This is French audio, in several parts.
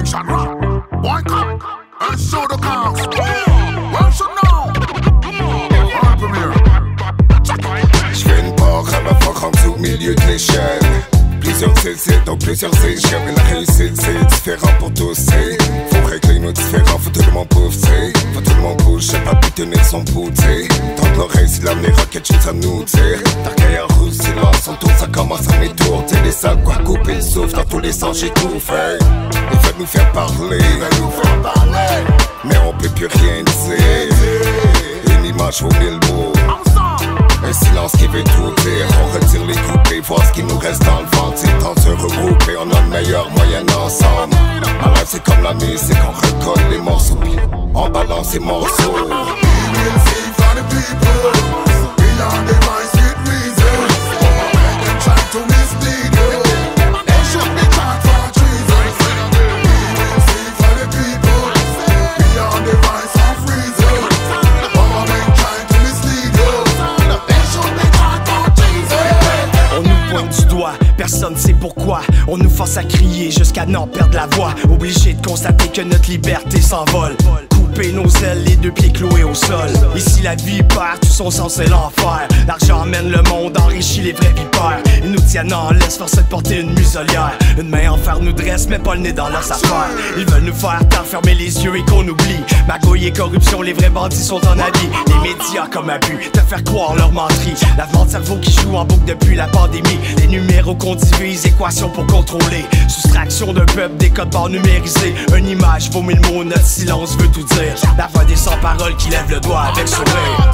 King Shadrock. Boy, come and show the cars. Well, should know. Horg Underdoggz. J'fais une part à ma fois rendu au milieu de l'échelle. Plusieurs cécides, donc plusieurs échelles. Mais la réussite c'est différent pour tous, c'est. Faut régler nos différends, faut tout le monde pouffe, t'sais. Faut tout le monde bouge, c'est pas plus tenir son bout, t'sais. Tant l'oreille, si l'avenir a quelque chose à nous dire. Derrière rouge, silence, son tour, ça commence à m'étourdir. Les sacs, quoi, couper le souffle, dans tous les sens, j'ai tout fait. Ils veulent nous faire parler, mais on peut plus rien dire. Une image vaut 1000 mots. Un silence qui veut tout dire. On retire les coupés, voir ce qui nous reste dans le ventre. C'est temps de se regrouper, on a le meilleur moyen ensemble. Ma life c'est comme la musique, on recolle les morceaux puis on balance les morceaux. Personne sait pourquoi, on nous force à crier jusqu'à n'en perdre la voix. Obligé de constater que notre liberté s'envole. Couper nos ailes, les deux pieds cloués au sol. Ici la vie perd tout son sens, c'est l'enfer. L'argent emmène le monde, enrichit les vrais vipères. Ils nous tiennent en laisse, force de porter une muselière. Une main en fer nous dresse, mais pas le nez dans leurs affaires. Ils veulent nous faire taire, fermer les yeux et qu'on oublie. Magouille et corruption, les vrais bandits sont en habit. Les médias comme abus, te faire croire leur menterie. Lavement de cerveau qui joue en boucle depuis la pandémie. Les numéros qu'on divise, équation pour contrôler. Soustraction d'un peuple, des codes barres numérisés. Une image vaut 1000 mots, notre silence veut tout dire. La voix des sans-paroles qui lève le doigt avec sourire.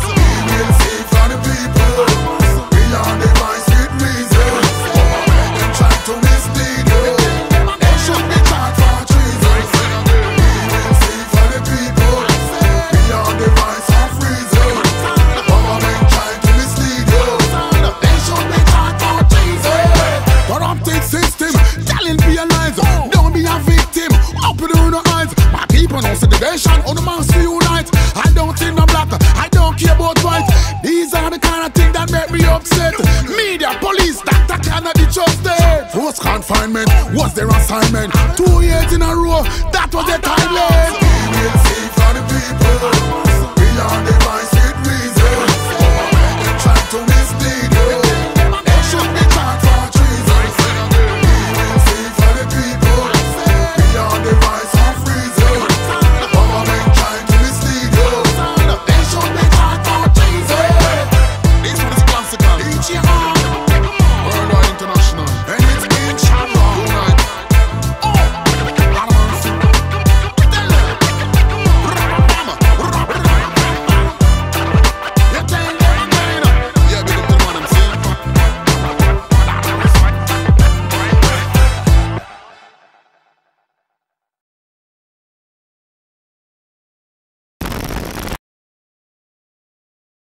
On the must unite. I don't think I'm black, I don't care about white. These are the kind of things that make me upset. Media, police, that cannot be trusted. Forced confinement was their assignment. 2 years in a row, that was their timeline. We will see for the people. We are the voice with reason. Try to mislead you.